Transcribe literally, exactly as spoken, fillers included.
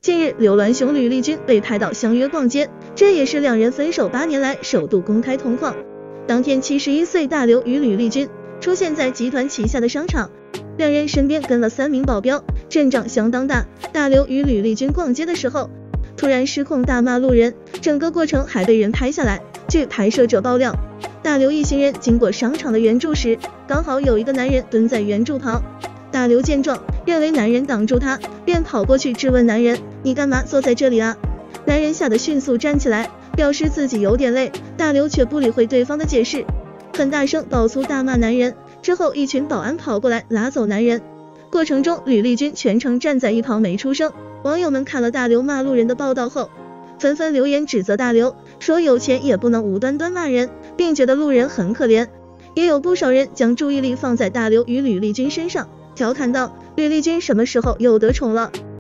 近日，刘銮雄、吕丽君被拍到相约逛街，这也是两人分手八年来首度公开同框。当天，七十一岁大刘与吕丽君出现在集团旗下的商场，两人身边跟了三名保镖，阵仗相当大。大刘与吕丽君逛街的时候，突然失控大骂路人，整个过程还被人拍下来。据拍摄者爆料，大刘一行人经过商场的圆柱时，刚好有一个男人蹲在圆柱旁。大刘见状，认为男人挡住他，便跑过去质问男人：“你干嘛坐在这里啊？”男人吓得迅速站起来，表示自己有点累。大刘却不理会对方的解释，很大声爆粗大骂男人。之后，一群保安跑过来拉走男人。过程中，吕丽君全程站在一旁没出声。网友们看了大刘骂路人的报道后，纷纷留言指责大刘，说有钱也不能无端端骂人，并觉得路人很可怜。也有不少人将注意力放在大刘与吕丽君身上，调侃道：“吕丽君什么时候又得宠了？”